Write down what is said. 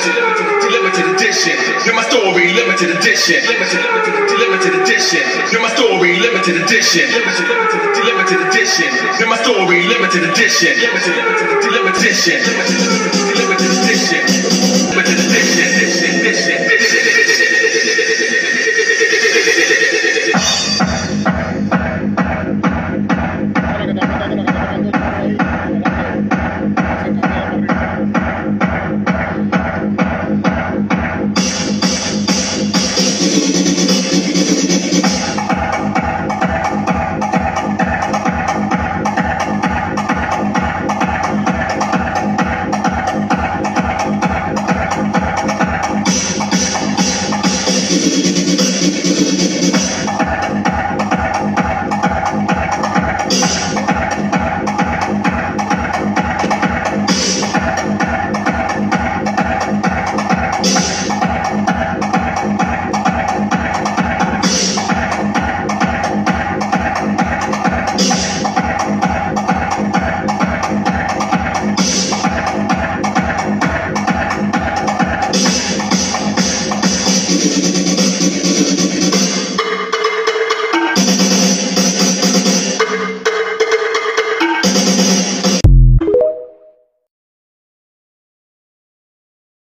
limited edition. Hear my story, limited edition. Limited edition. Hear my story, limited edition. Limited edition. Hear my story, limited edition. Limited edition. Limited edition.